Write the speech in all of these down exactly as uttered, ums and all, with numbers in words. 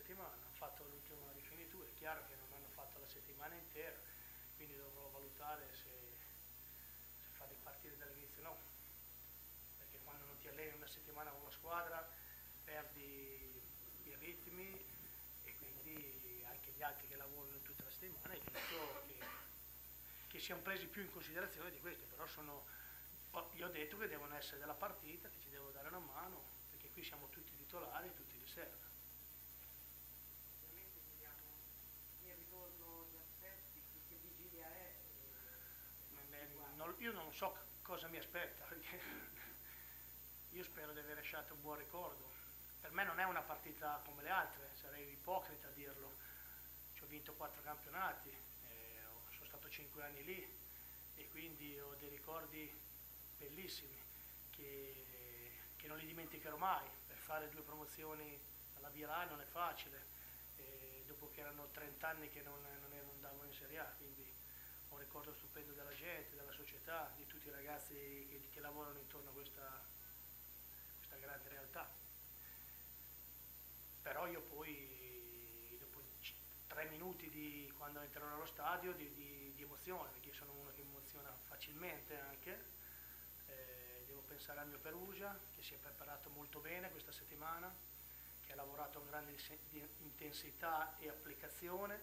settimana, hanno fatto l'ultima rifinitura, è chiaro che non hanno fatto la settimana intera, quindi dovrò valutare se, se farli partire dall'inizio o no, perché quando non ti alleni una settimana con una squadra perdi i ritmi e quindi anche gli altri che lavorano in tutta la settimana è giusto che, che siano presi più in considerazione di questi, però sono, gli ho detto che devono essere della partita, che ci devo dare una mano, perché qui siamo tutti titolari, tutti riserva. Ovviamente vediamo il ritorno di aspetti, che vigilia è. Eh, non, io non so cosa mi aspetta, perché io spero di aver lasciato un buon ricordo. Per me non è una partita come le altre, sarei ipocrita a dirlo. Ci ho vinto quattro campionati, eh, sono stato cinque anni lì e quindi ho dei ricordi bellissimi che, che non li dimenticherò mai. Per fare due promozioni alla Bielà non è facile, eh, dopo che erano trenta anni che non, non, non andavo in Serie A, quindi ho un ricordo stupendo della gente, della società, di tutti i ragazzi che, che lavorano intorno a questa, questa grande realtà. Però io poi, dopo tre minuti di quando entrerò nello stadio, di, di, di emozione, perché io sono uno che emoziona facilmente anche, eh, devo pensare al mio Perugia, che si è preparato molto bene questa settimana, che ha lavorato con grande intensità e applicazione,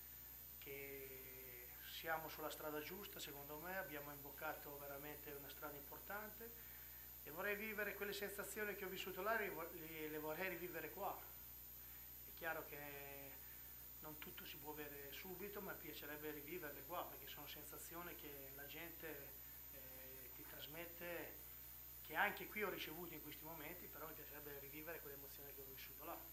che siamo sulla strada giusta secondo me, abbiamo imboccato veramente una strada importante e vorrei vivere quelle sensazioni che ho vissuto là, le, le vorrei rivivere qua. È chiaro che non tutto si può avere subito, ma mi piacerebbe riviverle qua, perché sono sensazioni che la gente eh, ti trasmette, che anche qui ho ricevuto in questi momenti, però mi piacerebbe rivivere quelle emozioni che ho vissuto là.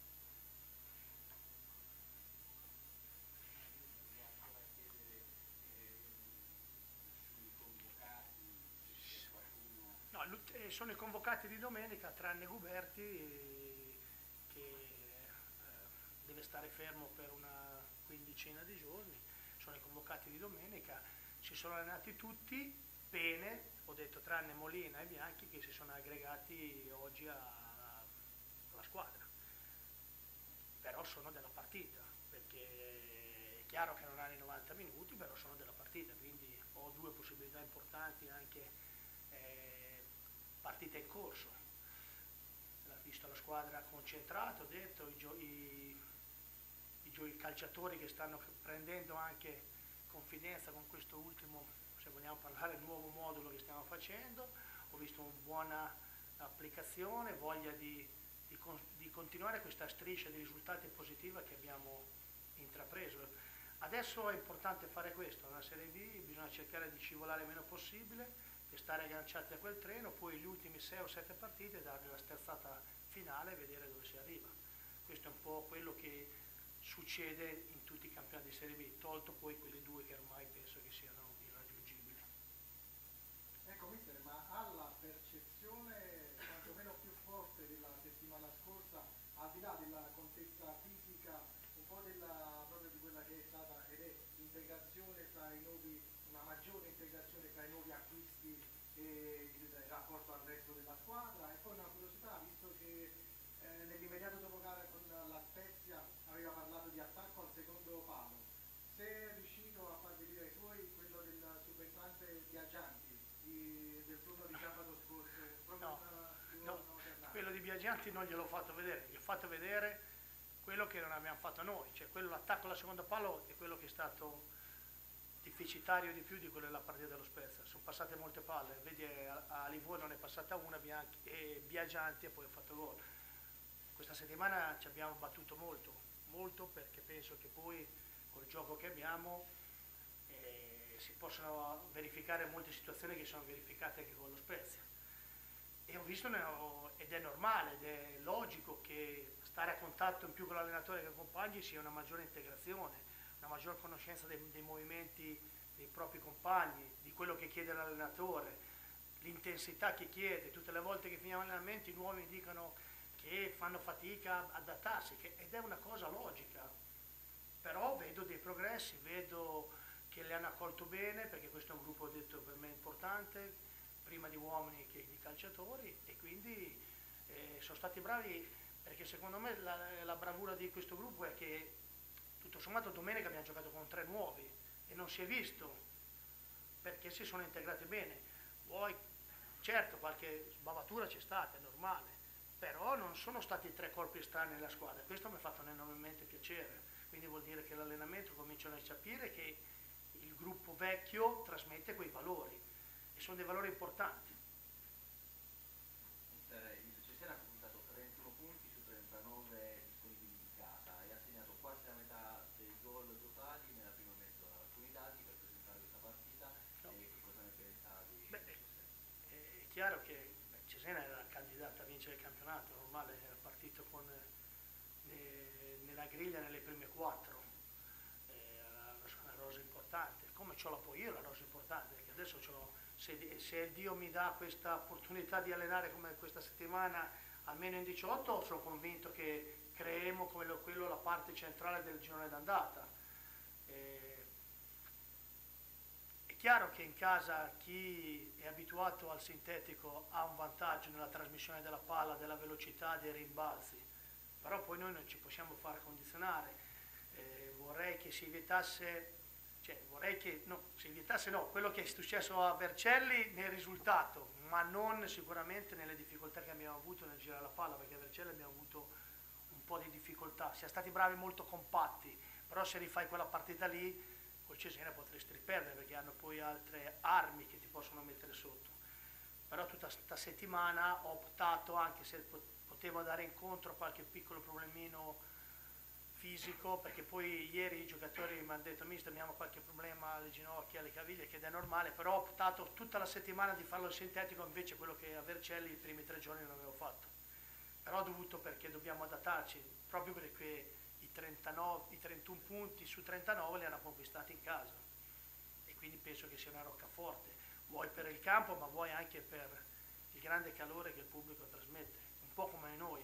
No, sono i convocati di domenica, tranne Guberti, eh, che eh, deve stare fermo per una quindicina di giorni, sono i convocati di domenica, si sono allenati tutti bene, ho detto tranne Molina e Bianchi che si sono aggregati oggi alla, alla squadra, però sono della partita, perché è chiaro che non hanno i novanta minuti, però sono della partita, quindi ho due possibilità importanti anche. Eh, partita in corso, l'ha visto la squadra concentrata, ho detto, i, gio i, i, i calciatori che stanno prendendo anche confidenza con questo ultimo, se vogliamo parlare, nuovo modulo che stiamo facendo, ho visto una buona applicazione, voglia di, di, con di continuare questa striscia di risultati positiva che abbiamo intrapreso. Adesso è importante fare questo, nella Serie B bisogna cercare di scivolare il meno possibile e stare agganciati a quel treno, poi gli ultimi sei o sette partite dargli la sterzata finale e vedere dove si arriva. Questo è un po' quello che succede in tutti i campionati di Serie B, tolto poi quelle due che ormai penso che siano irraggiungibili. Ecco mister, ma ha la percezione quantomeno più forte della settimana scorsa, al di là della contezza fisica, un po' della, proprio di quella che è stata ed è l'integrazione tra i nuovi, una maggiore integrazione tra i nuovi acquisti e il rapporto al resto della squadra? E poi una curiosità, visto che eh, nell'immediato dopo gara con la Spezia aveva parlato di attacco al secondo palo, se è riuscito a far vedere ai suoi quello del subentrante Biaggianti di, del turno di sabato scorso? Proprio no, una, no, quello di Biaggianti non gliel'ho fatto vedere, gli ho fatto vedere quello che non abbiamo fatto noi, cioè quello l'attacco alla seconda palo è quello che è stato deficitario di più di quello della partita dello Spezia. Sono passate molte palle, vedi a, a Livorno ne è passata una Bianchi, e Biaggianti e poi ha fatto gol. Questa settimana ci abbiamo battuto molto, molto perché penso che poi col gioco che abbiamo eh, si possono verificare molte situazioni che sono verificate anche con lo Spezia. E ho visto, ed è normale, ed è logico che stare a contatto in più con l'allenatore che accompagni sia una maggiore integrazione, una maggior conoscenza dei, dei movimenti dei propri compagni, di quello che chiede l'allenatore, l'intensità che chiede. Tutte le volte che finiamo l'allenamento i nuovi mi dicono che fanno fatica ad adattarsi, che, ed è una cosa logica, però vedo dei progressi, vedo che le hanno accolto bene, perché questo è un gruppo, ho detto, per me importante, prima di uomini che di calciatori, e quindi eh, sono stati bravi perché secondo me la, la bravura di questo gruppo è che tutto sommato domenica abbiamo giocato con tre nuovi e non si è visto perché si sono integrati bene. Poi certo qualche sbavatura c'è stata, è normale, però non sono stati tre colpi strani nella squadra, questo mi ha fatto enormemente piacere, quindi vuol dire che l'allenamento cominciano a capire che il gruppo vecchio trasmette quei valori e sono dei valori importanti. Il Cesena ha puntato trentuno punti su trentanove disponibili in casa e ha segnato quasi la metà dei gol totali nella prima mezz'ora. Alcuni dati per presentare questa partita No. e che cosa ne pensa di Beh, Cesena? è chiaro che beh, Cesena era candidata a vincere il campionato, normale, era partito con, eh, nella griglia nelle prime quattro, eh, era una rosa importante, come ce l'ho poi io la rosa importante, perché adesso c'ho, se, se Dio mi dà questa opportunità di allenare come questa settimana almeno in diciotto, sono convinto che creeremo quello, quello la parte centrale del girone d'andata. Eh, È chiaro che in casa chi è abituato al sintetico ha un vantaggio nella trasmissione della palla, della velocità, dei rimbalzi, però poi noi non ci possiamo fare condizionare. Eh, vorrei che si vietasse, cioè vorrei che, no, si vietasse no, quello che è successo a Vercelli nel risultato, ma non sicuramente nelle difficoltà che abbiamo avuto nel girare la palla, perché a Vercelli abbiamo avuto un po' di difficoltà, siamo stati bravi molto compatti, però se rifai quella partita lì col Cesena potresti riperdere perché hanno poi altre armi che ti possono mettere sotto. Però tutta questa settimana ho optato, anche se potevo andare incontro a qualche piccolo problemino fisico, perché poi ieri i giocatori mi hanno detto mister abbiamo qualche problema alle ginocchia, alle caviglie, che è normale, però ho optato tutta la settimana di farlo al sintetico, invece quello che a Vercelli i primi tre giorni non avevo fatto. Però ho dovuto, perché dobbiamo adattarci, proprio perché i, trentanove, i trentuno punti su trentanove li hanno conquistati in casa e quindi penso che sia una roccaforte, vuoi per il campo ma vuoi anche per il grande calore che il pubblico trasmette, un po' come noi.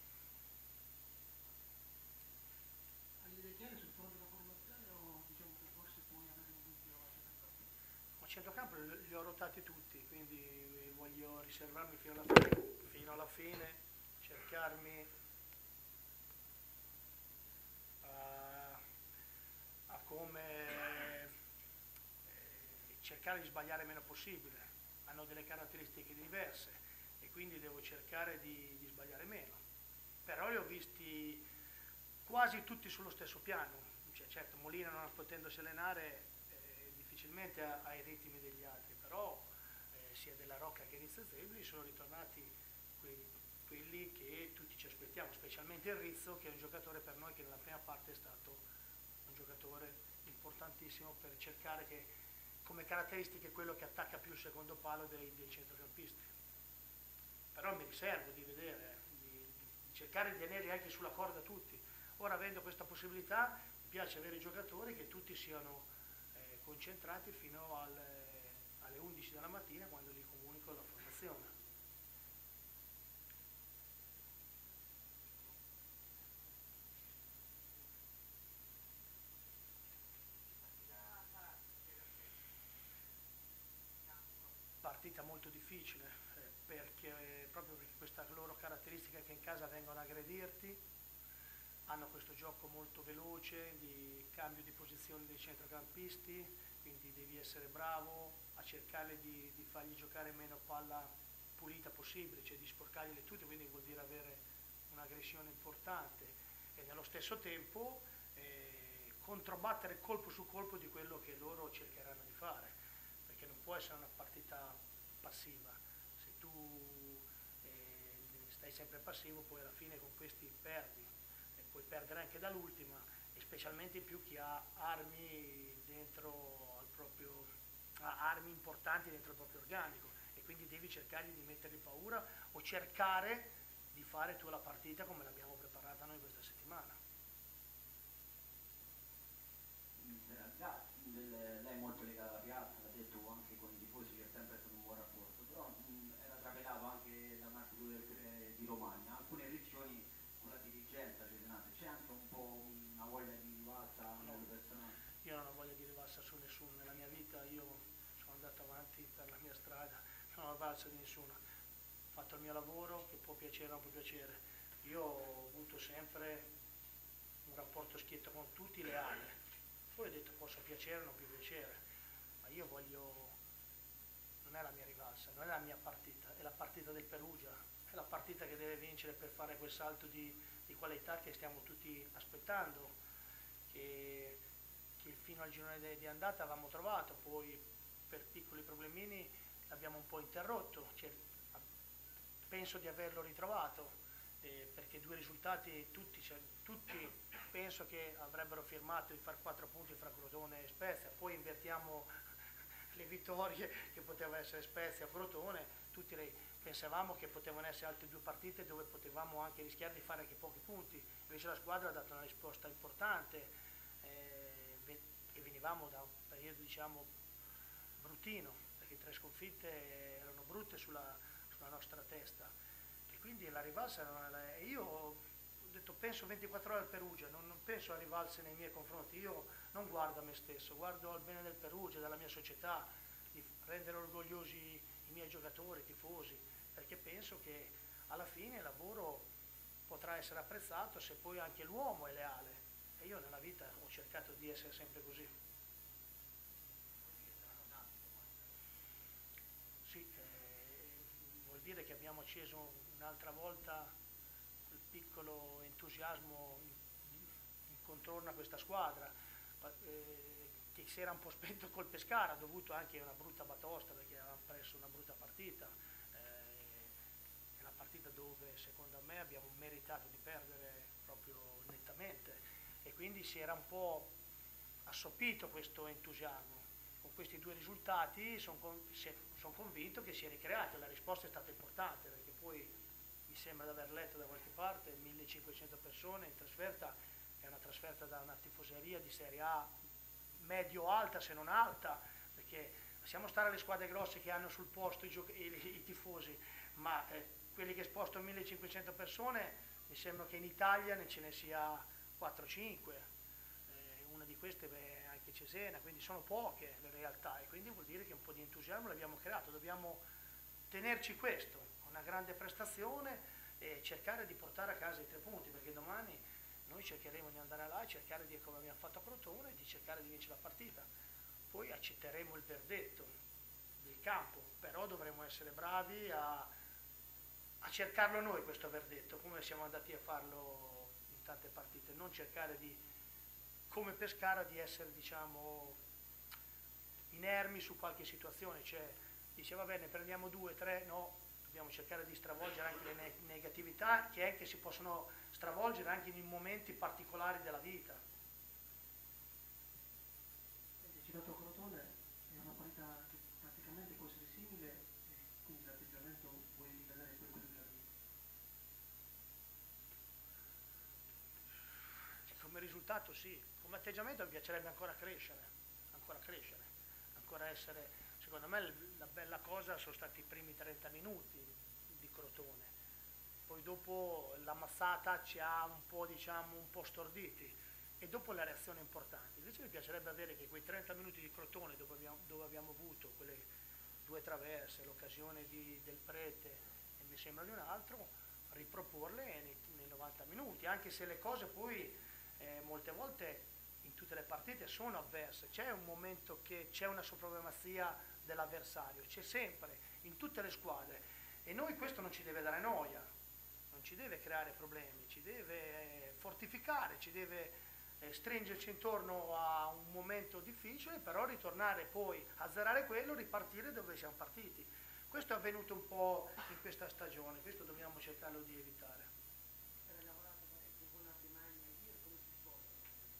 Hai idee chiare sul fronte della formazione o diciamo che forse puoi avere un dubbio a centrocampo? A centrocampo li, li ho rotati tutti, quindi voglio riservarmi fino alla fine, fino alla fine cercarmi a, a come eh, cercare di sbagliare il meno possibile. Hanno delle caratteristiche diverse e quindi devo cercare di, di sbagliare meno. Però li ho visti quasi tutti sullo stesso piano. Cioè, certo, Molina non potendosi allenare eh, difficilmente ha, ha i ritmi degli altri, però eh, sia Della Rocca che Rizzo Zebli sono ritornati quelli, quelli che tutti ci aspettiamo, specialmente il Rizzo, che è un giocatore per noi che nella prima parte è stato un giocatore importantissimo per cercare che come caratteristiche quello che attacca più il secondo palo dei, dei centrocampisti. Però mi riservo di vedere, di, di cercare di tenerli anche sulla corda tutti. Ora, avendo questa possibilità, mi piace avere i giocatori che tutti siano eh, concentrati fino al, alle undici della mattina quando gli comunico la formazione. Partita molto difficile eh, perché proprio perché questa loro caratteristica che in casa vengono a aggredirti, hanno questo gioco molto veloce di cambio di posizione dei centrocampisti, quindi devi essere bravo a cercare di, di fargli giocare meno palla pulita possibile, cioè di sporcargliele tutte, quindi vuol dire avere un'aggressione importante e nello stesso tempo eh, controbattere colpo su colpo di quello che loro cercheranno di fare, perché non può essere una partita passiva. Se tu eh, stai sempre passivo poi alla fine con questi perdi e puoi perdere anche dall'ultima e specialmente in più chi ha armi dentro al proprio ha armi importanti dentro il proprio organico e quindi devi cercare di mettergli paura o cercare di fare tu la partita come l'abbiamo preparata noi questa settimana. Lei è molto legata alla piazza, l'ha detto anche con i tifosi, c'è sempre stato un buon rapporto, però mh, era trapelato anche da un articolo del, di Romagna, alcune regioni con la dirigenza cesenate, c'è anche un po' una voglia di rivalsa a livello personale? Io non ho voglia di rivalsa su nessuno, nella mia vita io sono andato avanti per la mia strada, non ho rivalsa di nessuno, ho fatto il mio lavoro che può piacere o non può piacere, io ho avuto sempre un rapporto schietto con tutti, leale. Poi ho detto posso piacere o non più piacere, ma io voglio, non è la mia rivalsa, non è la mia partita, è la partita del Perugia, è la partita che deve vincere per fare quel salto di, di qualità che stiamo tutti aspettando, che, che fino al girone di andata avevamo trovato, poi per piccoli problemini l'abbiamo un po' interrotto, cioè, penso di averlo ritrovato, eh, perché due risultati tutti, cioè, tutti penso che avrebbero firmato di fare quattro punti fra Crotone e Spezia, poi invertiamo le vittorie che poteva essere Spezia o Crotone, tutti le, pensavamo che potevano essere altre due partite dove potevamo anche rischiare di fare anche pochi punti, invece la squadra ha dato una risposta importante, eh, e venivamo da un periodo diciamo bruttino, perché tre sconfitte erano brutte sulla, sulla nostra testa, e quindi la rivalsa non era, e io ho detto penso ventiquattro ore al Perugia, non, non penso a rivalse nei miei confronti, io non guardo a me stesso, guardo al bene del Perugia, della mia società, di rendere orgogliosi i miei giocatori, i tifosi, perché penso che alla fine il lavoro potrà essere apprezzato se poi anche l'uomo è leale, e io nella vita ho cercato di essere sempre così. Sì, eh, vuol dire che abbiamo acceso un'altra volta quel piccolo entusiasmo in, in contorno a questa squadra, eh, che si era un po' spento col Pescara, dovuto anche a una brutta batosta, perché avevamo perso una brutta partita, eh, è una partita dove secondo me abbiamo meritato di perdere proprio nettamente, e quindi si era un po' assopito questo entusiasmo. Con questi due risultati sono con, son convinto che si è ricreato, la risposta è stata importante, perché poi mi sembra di aver letto da qualche parte millecinquecento persone in trasferta, è una trasferta da una tifoseria di Serie A medio-alta se non alta, perché lasciamo stare le squadre grosse che hanno sul posto i, i, i tifosi, ma eh, quelli che spostano millecinquecento persone, mi sembra che in Italia ne ce ne sia quattro cinque, eh, una di queste è anche Cesena, quindi sono poche le realtà, e quindi vuol dire che un po' di entusiasmo l'abbiamo creato, dobbiamo tenerci questo, una grande prestazione, e cercare di portare a casa i tre punti, perché domani noi cercheremo di andare là e cercare di, come abbiamo fatto a Crotone, di cercare di vincere la partita. Poi accetteremo il verdetto del campo, però dovremo essere bravi a, a cercarlo noi questo verdetto, come siamo andati a farlo in tante partite, non cercare di, come Pescara, di essere diciamo inermi su qualche situazione, cioè dice va bene prendiamo due, tre, no, dobbiamo cercare di stravolgere anche le ne negatività che anche si possono stravolgere anche in momenti particolari della vita. Hai citato Crotone, è una partita che praticamente può essere simile, e quindi l'atteggiamento puoi rivedere per quello della vita. Come risultato sì, come atteggiamento mi piacerebbe ancora crescere, ancora crescere, ancora essere, secondo me la bella cosa sono stati i primi trenta minuti di Crotone, poi dopo la mazzata ci ha un po' diciamo un po' storditi, e dopo la reazione importante. Invece mi piacerebbe avere che quei trenta minuti di Crotone dove abbiamo, dove abbiamo avuto quelle due traverse, l'occasione del Prete e mi sembra di un altro, riproporle nei, nei novanta minuti, anche se le cose poi eh, molte volte in tutte le partite sono avverse, c'è un momento che c'è una supremazia dell'avversario, c'è sempre, in tutte le squadre, e noi questo non ci deve dare noia, non ci deve creare problemi, ci deve fortificare, ci deve eh, stringerci intorno a un momento difficile, però ritornare poi a zerare quello, ripartire dove siamo partiti. Questo è avvenuto un po' in questa stagione, questo dobbiamo cercarlo di evitare. Hai lavorato parecchio con Ardemagna e Ghir, come si sposano?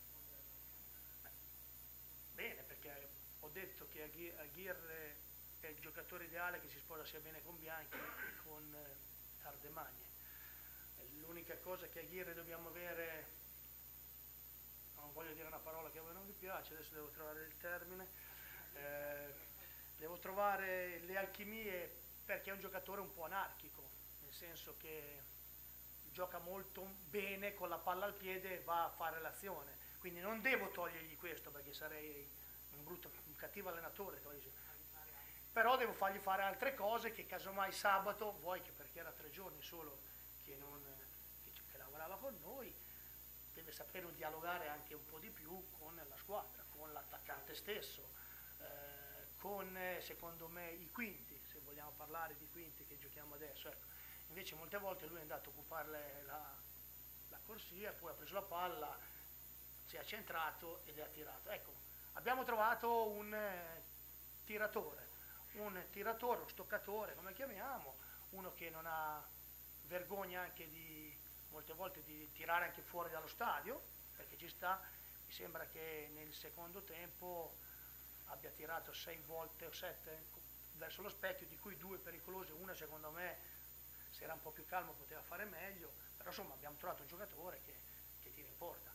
Bene, perché ho detto che Aguirre è il giocatore ideale che si sposa sia bene con Bianchi che con eh, Ardemagna. L'unica cosa che a Aguirre dobbiamo avere, non voglio dire una parola che a voi non vi piace, adesso devo trovare il termine, eh, devo trovare le alchimie, perché è un giocatore un po' anarchico, nel senso che gioca molto bene con la palla al piede e va a fare l'azione, quindi non devo togliergli questo perché sarei un, brutto, un cattivo allenatore, però devo fargli fare altre cose che casomai sabato, vuoi che perché era tre giorni solo che non, che giocava con noi, deve sapere dialogare anche un po' di più con la squadra, con l'attaccante stesso, eh, con secondo me i quinti, se vogliamo parlare di quinti che giochiamo adesso. Ecco. Invece molte volte lui è andato a occupare la, la corsia, poi ha preso la palla, si è centrato ed è attirato. Ecco, abbiamo trovato un eh, tiratore, un tiratore, un stoccatore, come chiamiamo, uno che non ha vergogna anche di molte volte di tirare anche fuori dallo stadio, perché ci sta. Mi sembra che nel secondo tempo abbia tirato sei volte o sette verso lo specchio, di cui due pericolose, una secondo me se era un po' più calmo poteva fare meglio, però insomma abbiamo trovato un giocatore che, che tira in porta.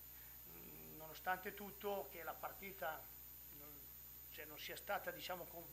Mm, nonostante tutto che la partita non, cioè non sia stata diciamo con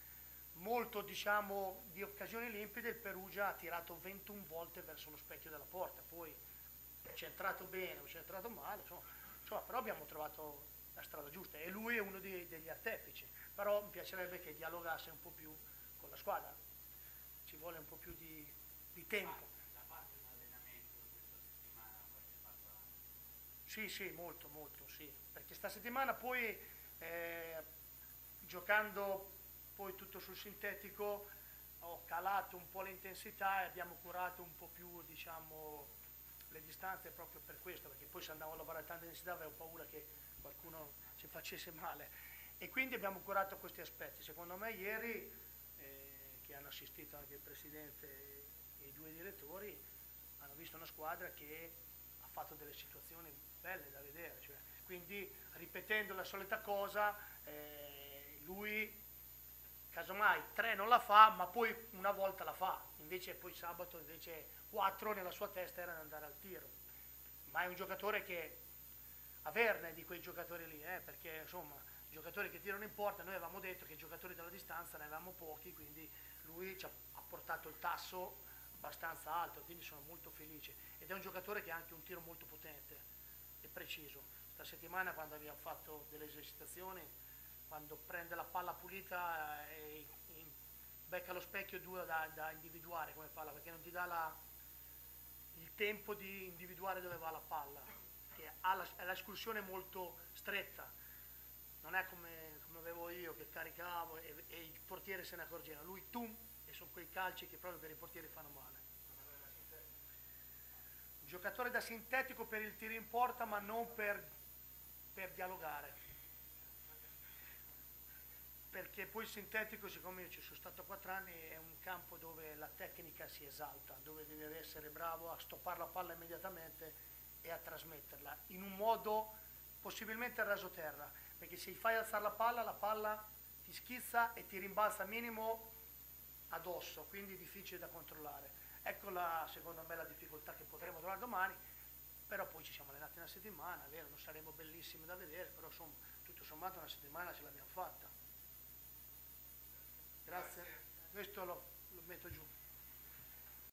molto diciamo di occasioni limpide, il Perugia ha tirato ventuno volte verso lo specchio della porta, poi è centrato bene o centrato male, insomma, insomma, però abbiamo trovato la strada giusta e lui è uno dei, degli artefici, però mi piacerebbe che dialogasse un po' più con la squadra, ci vuole un po' più di, di tempo. Da parte un allenamento questa settimana qualche fatto anche? Sì, sì, molto, molto, sì, perché sta settimana poi eh, giocando poi tutto sul sintetico ho calato un po' l'intensità e abbiamo curato un po' più diciamo le distanze proprio per questo, perché poi se andavo a lavorare a tanta intensità avevo paura che qualcuno ci facesse male e quindi abbiamo curato questi aspetti. Secondo me ieri eh, che hanno assistito anche il presidente e i due direttori hanno visto una squadra che ha fatto delle situazioni belle da vedere, cioè, quindi ripetendo la solita cosa eh, lui casomai tre non la fa, ma poi una volta la fa, invece poi sabato invece quattro nella sua testa erano andare al tiro. Ma è un giocatore che averne di quei giocatori lì, eh, perché insomma i giocatori che tirano in porta, noi avevamo detto che i giocatori dalla distanza ne avevamo pochi, quindi lui ci ha, ha portato il tasso abbastanza alto, quindi sono molto felice. Ed è un giocatore che ha anche un tiro molto potente e preciso. Sta settimana quando abbiamo fatto delle esercitazioni, quando prende la palla pulita e becca lo specchio è dura da, da individuare come palla, perché non ti dà la, il tempo di individuare dove va la palla, che ha la, è l'escursione molto stretta, non è come, come avevo io che caricavo e, e il portiere se ne accorgeva, lui tum, e sono quei calci che proprio per i portieri fanno male. Un giocatore da sintetico per il tiro in porta, ma non per, per dialogare. Perché poi il sintetico, siccome io ci sono stato quattro anni, è un campo dove la tecnica si esalta, dove devi essere bravo a stoppare la palla immediatamente e a trasmetterla, in un modo possibilmente a rasoterra, perché se fai alzare la palla, la palla ti schizza e ti rimbalza minimo addosso, quindi è difficile da controllare. Ecco la, secondo me la difficoltà che potremo trovare domani, però poi ci siamo allenati una settimana, è vero, non saremo bellissimi da vedere, però insomma, tutto sommato una settimana ce l'abbiamo fatta. Grazie. Questo lo, lo metto giù.